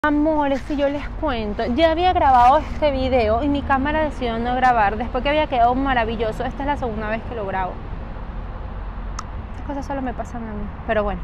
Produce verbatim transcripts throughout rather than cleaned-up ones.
Amores, si yo les cuento, ya había grabado este video y mi cámara decidió no grabar después que había quedado maravilloso. Esta es la segunda vez que lo grabo. Estas cosas solo me pasan a mí, pero bueno.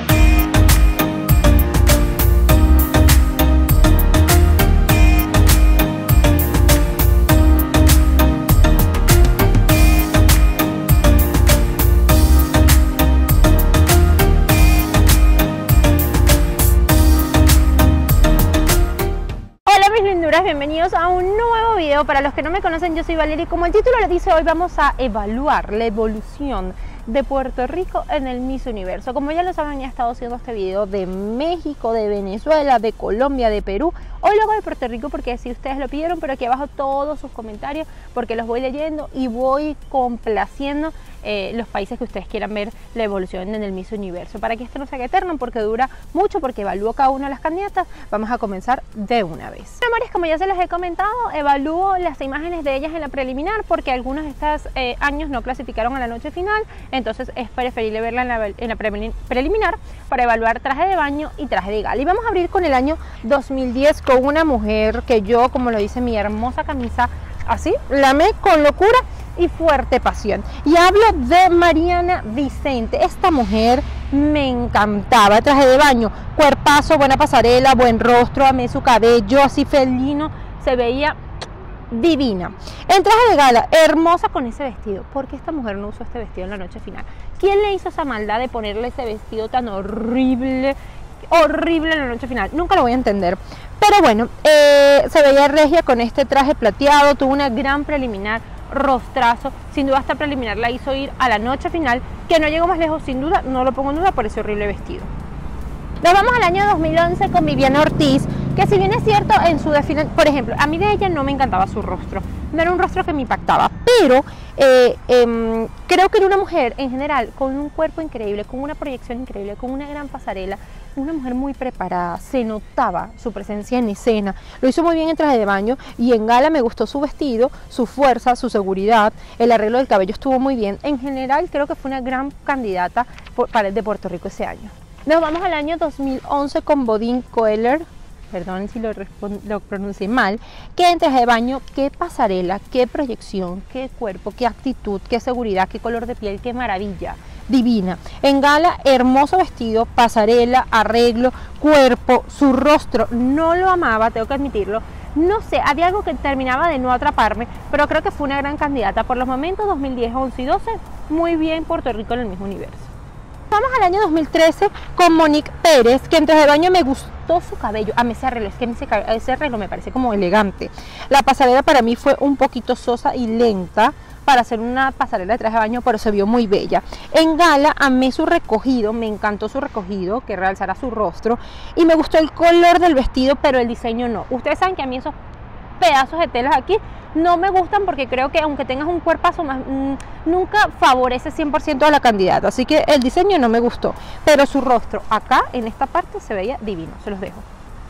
Bienvenidos a un nuevo video. Para los que no me conocen, yo soy Valeria y como el título lo dice, hoy vamos a evaluar la evolución de Puerto Rico en el Miss Universo. Como ya lo saben, he estado haciendo este video de México, de Venezuela, de Colombia, de Perú. Hoy lo hago de Puerto Rico porque si ustedes lo pidieron, pero aquí abajo todos sus comentarios porque los voy leyendo y voy complaciendo eh, los países que ustedes quieran ver la evolución en el Miss Universo. Para que esto no se haga eterno, porque dura mucho, porque evalúo cada una de las candidatas, vamos a comenzar de una vez. Bueno, amores, como ya se los he comentado, evalúo las imágenes de ellas en la preliminar porque algunos de estos eh, años no clasificaron a la noche final. Entonces es preferible verla en la, en la preliminar para evaluar traje de baño y traje de gala. Y vamos a abrir con el año dos mil diez con una mujer que yo, como lo dice mi hermosa camisa, así, la amé con locura y fuerte pasión. Y hablo de Mariana Vicente. Esta mujer me encantaba. Traje de baño, cuerpazo, buena pasarela, buen rostro, amé su cabello así felino, se veía divina. En traje de gala, hermosa con ese vestido. ¿Por qué esta mujer no usó este vestido en la noche final? ¿Quién le hizo esa maldad de ponerle ese vestido tan horrible, horrible en la noche final? Nunca lo voy a entender. Pero bueno, eh, se veía regia con este traje plateado, tuvo una gran preliminar, rostrazo. Sin duda esta preliminar la hizo ir a la noche final, que no llegó más lejos, sin duda, no lo pongo en duda por ese horrible vestido. Nos vamos al año dos mil once con Viviana Ortiz, que si bien es cierto en su desfile, por ejemplo, a mí de ella no me encantaba su rostro, no era un rostro que me impactaba, pero eh, eh, creo que era una mujer en general con un cuerpo increíble, con una proyección increíble, con una gran pasarela, una mujer muy preparada, se notaba su presencia en escena, lo hizo muy bien en traje de baño y en gala me gustó su vestido, su fuerza, su seguridad, el arreglo del cabello estuvo muy bien. En general creo que fue una gran candidata para el de Puerto Rico ese año. Nos vamos al año dos mil once con Bodine Coeller, perdón si lo, lo pronuncié mal, que en traje de baño, qué pasarela, qué proyección, qué cuerpo, qué actitud, qué seguridad, qué color de piel, qué maravilla, divina. En gala, hermoso vestido, pasarela, arreglo, cuerpo, su rostro, no lo amaba, tengo que admitirlo. No sé, había algo que terminaba de no atraparme, pero creo que fue una gran candidata. Por los momentos dos mil diez, once y doce, muy bien Puerto Rico en el mismo universo. Vamos al año dos mil trece con Monique Pérez, que en traje de baño me gustó su cabello. A mí ese arreglo, es que ese, ese arreglo me parece como elegante. La pasarela para mí fue un poquito sosa y lenta para hacer una pasarela de traje de baño, pero se vio muy bella. En gala amé su recogido, me encantó su recogido, que realzara su rostro, y me gustó el color del vestido, pero el diseño no. Ustedes saben que a mí esos pedazos de telas aquí no me gustan porque creo que aunque tengas un cuerpazo más, mmm, nunca favorece cien por ciento a la candidata, así que el diseño no me gustó, pero su rostro acá en esta parte se veía divino, se los dejo.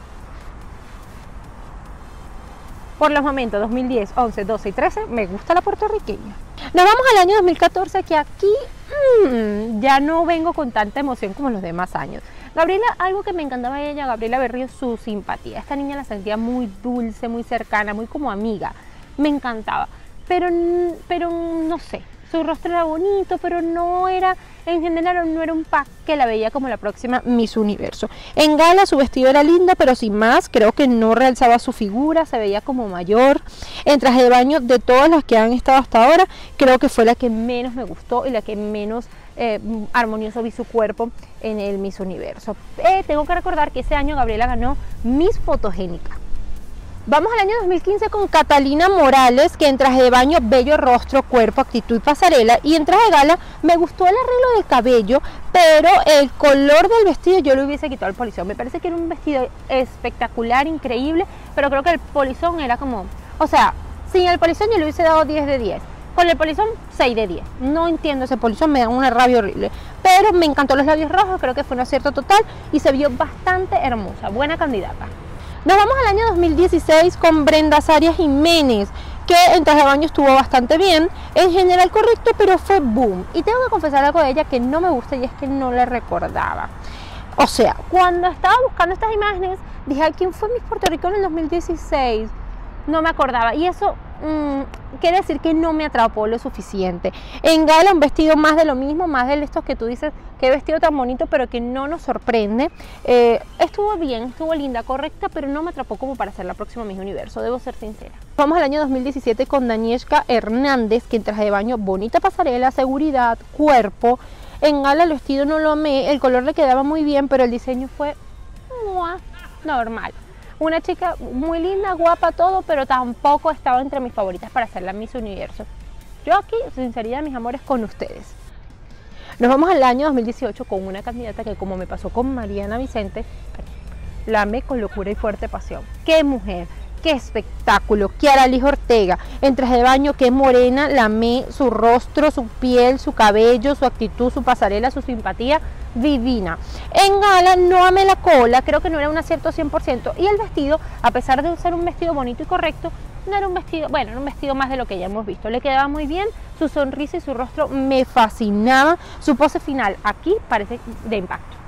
Por los momentos dos mil diez, once, doce y trece me gusta la puertorriqueña. Nos vamos al año dos mil catorce, que aquí mmm, ya no vengo con tanta emoción como en los demás años. Gabriela, algo que me encantaba de ella, Gabriela Berrío, su simpatía. Esta niña la sentía muy dulce, muy cercana, muy como amiga. Me encantaba, pero, pero no sé, su rostro era bonito, pero no era, en general no era un pack que la veía como la próxima Miss Universo. En gala su vestido era lindo, pero sin más, creo que no realzaba su figura, se veía como mayor. En traje de baño, de todas las que han estado hasta ahora, creo que fue la que menos me gustó y la que menos eh, armonioso vi su cuerpo en el Miss Universo. Eh, tengo que recordar que ese año Gabriela ganó Miss Fotogénica. Vamos al año dos mil quince con Catalina Morales, que en traje de baño, bello rostro, cuerpo, actitud, pasarela, y en traje de gala me gustó el arreglo del cabello, pero el color del vestido yo le hubiese quitado el polizón. Me parece que era un vestido espectacular, increíble, pero creo que el polizón era como, o sea, sin el polizón yo le hubiese dado diez de diez. Con el polizón, seis de diez. No entiendo ese polizón, me da una rabia horrible. Pero me encantó los labios rojos, creo que fue un acierto total y se vio bastante hermosa, buena candidata. Nos vamos al año dos mil dieciséis con Brenda Saria Jiménez, que en traje de baño estuvo bastante bien, en general correcto, pero fue boom. Y tengo que confesar algo de ella que no me gusta y es que no la recordaba. O sea, cuando estaba buscando estas imágenes, dije, ¿quién fue Miss Puerto Rico en el dos mil dieciséis? No me acordaba. Y eso mmm, quiere decir que no me atrapó lo suficiente. En gala, un vestido más de lo mismo, más de estos que tú dices, qué vestido tan bonito, pero que no nos sorprende. Eh, estuvo bien, estuvo linda, correcta, pero no me atrapó como para ser la próxima Miss Universo, debo ser sincera. Vamos al año dos mil diecisiete con Danieshka Hernández, que en traje de baño, bonita pasarela, seguridad, cuerpo. En gala el vestido no lo amé, el color le quedaba muy bien, pero el diseño fue ¡mua! Normal. Una chica muy linda, guapa, todo, pero tampoco estaba entre mis favoritas para ser la Miss Universo. Yo aquí, sinceridad, mis amores, con ustedes. Nos vamos al año dos mil dieciocho con una candidata que, como me pasó con Mariana Vicente, la amé con locura y fuerte pasión. ¡Qué mujer! ¡Qué espectáculo! Kiara Liz Ortega, en traje de baño, qué morena, la amé, su rostro, su piel, su cabello, su actitud, su pasarela, su simpatía, divina. En gala no amé la cola, creo que no era un acierto cien por ciento, y el vestido, a pesar de ser un vestido bonito y correcto, no era un vestido, bueno, era un vestido más de lo que ya hemos visto. Le quedaba muy bien, su sonrisa y su rostro me fascinaban, su pose final aquí parece de impacto,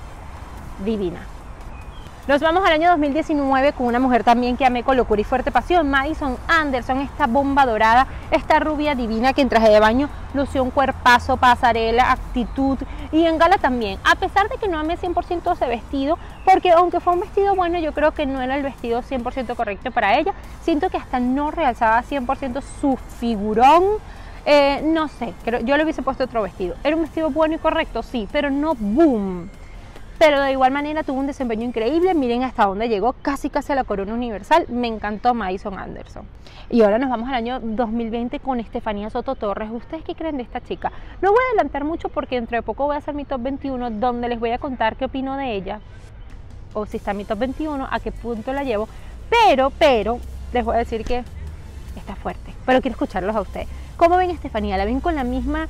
divina. Nos vamos al año dos mil diecinueve con una mujer también que amé con locura y fuerte pasión, Madison Anderson, esta bomba dorada, esta rubia divina que en traje de baño lució un cuerpazo, pasarela, actitud, y en gala también, a pesar de que no amé cien por ciento ese vestido, porque aunque fue un vestido bueno, yo creo que no era el vestido cien por ciento correcto para ella, siento que hasta no realzaba cien por ciento su figurón. Eh, no sé, creo, yo le hubiese puesto otro vestido, era un vestido bueno y correcto, sí, pero no boom. Pero de igual manera tuvo un desempeño increíble, miren hasta dónde llegó, casi casi a la corona universal, me encantó Madison Anderson. Y ahora nos vamos al año dos mil veinte con Estefanía Soto Torres. ¿Ustedes qué creen de esta chica? No voy a adelantar mucho porque dentro de poco voy a hacer mi top veintiuno, donde les voy a contar qué opino de ella, o si está en mi top veintiuno, a qué punto la llevo, pero, pero, les voy a decir que está fuerte, pero quiero escucharlos a ustedes. ¿Cómo ven a Estefanía? ¿La ven con la misma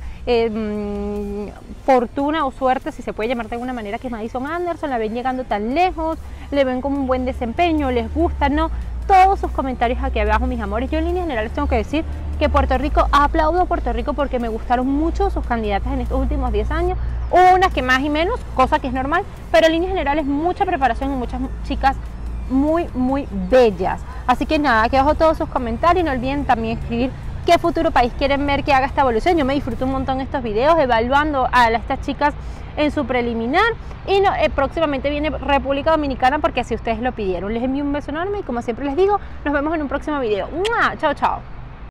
eh, fortuna o suerte, si se puede llamar de alguna manera, que Madison Anderson? ¿La ven llegando tan lejos? ¿Le ven con un buen desempeño? ¿Les gusta? ¿No? Todos sus comentarios aquí abajo, mis amores. Yo en líneas generales tengo que decir que Puerto Rico, aplaudo a Puerto Rico porque me gustaron mucho sus candidatas en estos últimos diez años. Unas que más y menos, cosa que es normal, pero en líneas generales mucha preparación y muchas chicas muy, muy bellas. Así que nada, aquí abajo todos sus comentarios. No olviden también escribir qué futuro país quieren ver que haga esta evolución. Yo me disfruto un montón estos videos evaluando a estas chicas en su preliminar, y no, eh, próximamente viene República Dominicana porque así ustedes lo pidieron. Les envío un beso enorme y como siempre les digo, nos vemos en un próximo video. ¡Mua! Chao, chao.